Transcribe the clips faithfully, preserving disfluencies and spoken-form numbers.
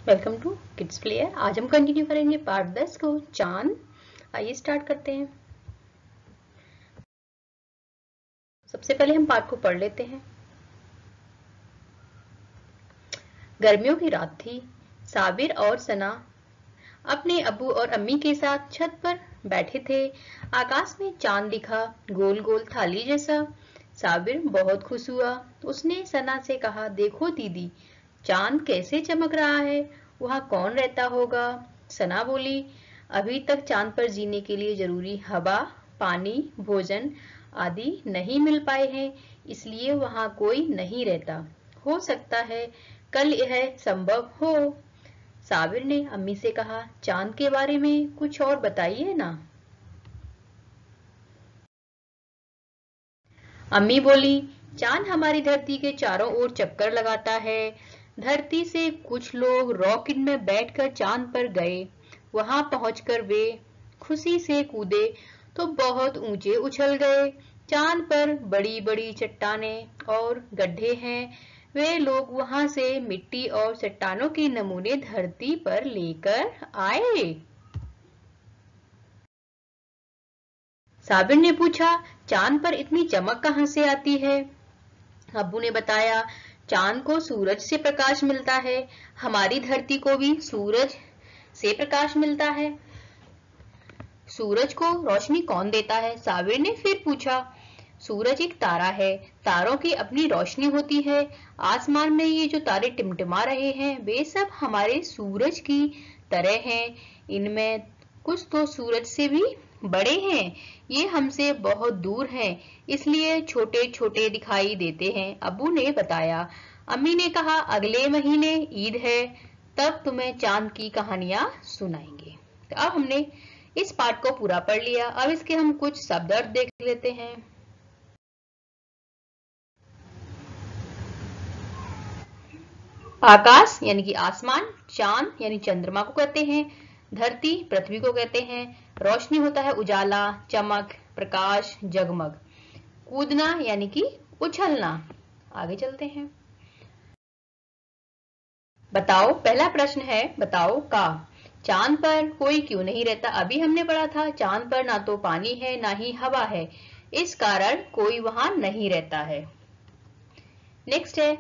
Welcome to kids player. आज हम continue करेंगे पार्ट दस को, चांद। आइए स्टार्ट करते हैं। सबसे पहले हम पार्ट को पढ़ लेते हैं। गर्मियों की रात थी। साबिर और सना अपने अब्बू और अम्मी के साथ छत पर बैठे थे। आकाश में चांद दिखा, गोल गोल थाली जैसा। साबिर बहुत खुश हुआ। उसने सना से कहा, देखो दीदी, चांद कैसे चमक रहा है। वहाँ कौन रहता होगा। सना बोली, अभी तक चांद पर जीने के लिए जरूरी हवा, पानी, भोजन आदि नहीं मिल पाए हैं, इसलिए वहाँ कोई नहीं रहता। हो सकता है कल यह संभव हो। साबिर ने अम्मी से कहा, चांद के बारे में कुछ और बताइए ना। अम्मी बोली, चांद हमारी धरती के चारों ओर चक्कर लगाता है। धरती से कुछ लोग रॉकेट में बैठकर चांद पर गए। वहां पहुंचकर वे खुशी से कूदे तो बहुत ऊंचे उछल गए। चांद पर बड़ी बड़ी चट्टानें और गड्ढे हैं। वे लोग वहां से मिट्टी और चट्टानों के नमूने धरती पर लेकर आए। साबिर ने पूछा, चांद पर इतनी चमक कहाँ से आती है। अब्बू ने बताया, चांद को सूरज से प्रकाश मिलता है। हमारी धरती को भी सूरज से प्रकाश मिलता है। सूरज को रोशनी कौन देता है। साबिर ने फिर पूछा। सूरज एक तारा है। तारों की अपनी रोशनी होती है। आसमान में ये जो तारे टिमटिमा रहे हैं, वे सब हमारे सूरज की तरह हैं। इनमें कुछ तो सूरज से भी बड़े हैं। ये हमसे बहुत दूर हैं, इसलिए छोटे छोटे दिखाई देते हैं। अब्बू ने बताया। अम्मी ने कहा, अगले महीने ईद है, तब तुम्हें चांद की कहानियां सुनाएंगे। तो अब हमने इस पार्ट को पूरा पढ़ लिया। अब इसके हम कुछ शब्द अर्थ देख लेते हैं। आकाश यानी कि आसमान, चांद यानी चंद्रमा को कहते हैं, धरती पृथ्वी को कहते हैं, रोशनी होता है उजाला, चमक, प्रकाश, जगमग, कूदना यानी कि उछलना। आगे चलते हैं। बताओ, पहला प्रश्न है, बताओ का चांद पर कोई क्यों नहीं रहता। अभी हमने पढ़ा था चांद पर ना तो पानी है ना ही हवा है, इस कारण कोई वहां नहीं रहता है। नेक्स्ट है,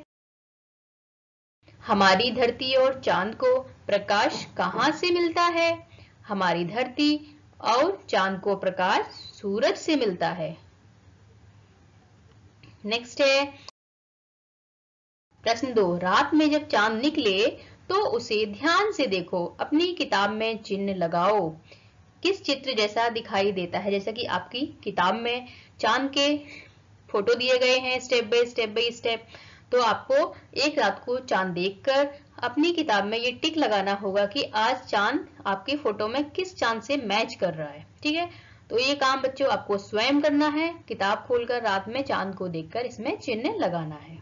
हमारी धरती और चांद को प्रकाश कहाँ से मिलता है। हमारी धरती और चांद को प्रकाश सूरज से मिलता है। नेक्स्ट है प्रश्न दो, रात में जब चांद निकले तो उसे ध्यान से देखो। अपनी किताब में चिन्ह लगाओ। किस चित्र जैसा दिखाई देता है। जैसा कि आपकी किताब में चांद के फोटो दिए गए हैं step by step by step. तो आपको एक रात को चांद देखकर अपनी किताब में ये टिक लगाना होगा कि आज चांद आपकी फोटो में किस चांद से मैच कर रहा है। ठीक है, तो ये काम बच्चों आपको स्वयं करना है। किताब खोलकर रात में चांद को देखकर इसमें चिन्ह लगाना है।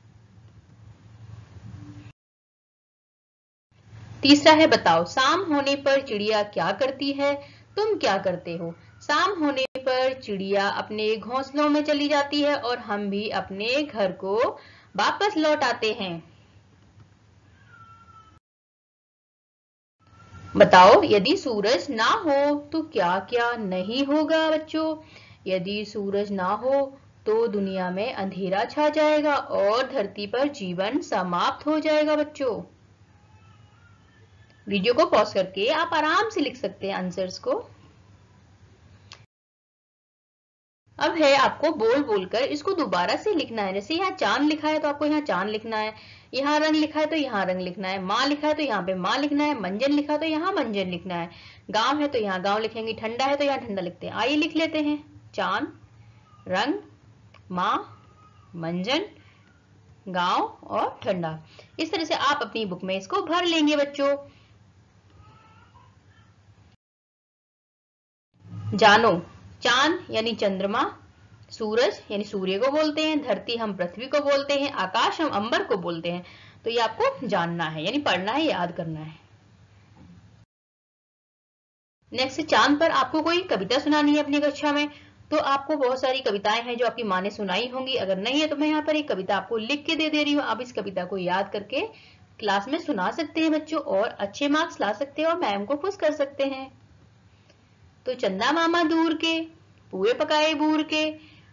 तीसरा है, बताओ, शाम होने पर चिड़िया क्या करती है। तुम क्या करते हो। शाम होने पर चिड़िया अपने घोंसलों में चली जाती है और हम भी अपने घर को वापस लौट आते हैं। बताओ, यदि सूरज ना हो तो क्या क्या नहीं होगा बच्चों। यदि सूरज ना हो तो दुनिया में अंधेरा छा जाएगा और धरती पर जीवन समाप्त हो जाएगा बच्चों। वीडियो को पॉज करके आप आराम से लिख सकते हैं आंसर्स को। अब है आपको बोल बोलकर इसको दोबारा से लिखना है। जैसे यहाँ चांद लिखा है तो आपको यहाँ चांद लिखना है, यहाँ रंग लिखा है तो यहाँ रंग लिखना है, माँ लिखा है तो यहाँ पे माँ लिखना है, मंजन लिखा है तो यहाँ मंजन लिखना है, गांव है तो यहाँ गांव लिखेंगे, ठंडा है तो यहाँ ठंडा लिखते हैं। आइए लिख लेते हैं, चांद, रंग, माँ, मंजन, गांव और ठंडा। इस तरह से आप अपनी बुक में इसको भर लेंगे बच्चों। जानो, चांद यानी चंद्रमा, सूरज यानी सूर्य को बोलते हैं, धरती हम पृथ्वी को बोलते हैं, आकाश हम अंबर को बोलते हैं। तो ये आपको जानना है, यानी पढ़ना है, याद करना है। नेक्स्ट, चांद पर आपको कोई कविता सुनानी है अपनी कक्षा में। तो आपको बहुत सारी कविताएं हैं जो आपकी माँ ने सुनाई होंगी। अगर नहीं है तो मैं यहाँ पर एक कविता आपको लिख के दे दे रही हूँ। आप इस कविता को याद करके क्लास में सुना सकते हैं बच्चों और अच्छे मार्क्स ला सकते हैं और मैम को खुश कर सकते हैं। तो चंदा मामा दूर के, पुए पकाए बूर के,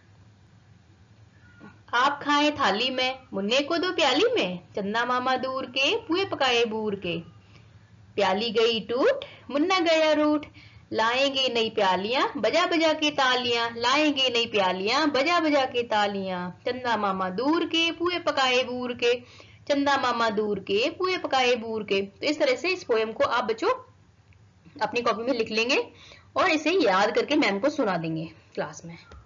आप खाएं थाली में, मुन्ने को दो प्याली में। चंदा मामा दूर के, पुए पकाए बूर के, प्याली गई टूट, मुन्ना गया रूठ, लाएंगे नई प्यालियां बजा बजा के तालियां, लाएंगे नई प्यालियां बजा बजा के तालियां। चंदा मामा दूर के, पुए पकाए बूर के, चंदा मामा दूर के, पुए पकाए बूर के। तो इस तरह से इस पोएम को आप बच्चों अपनी कॉपी में लिख लेंगे और इसे याद करके मैम को सुना देंगे क्लास में।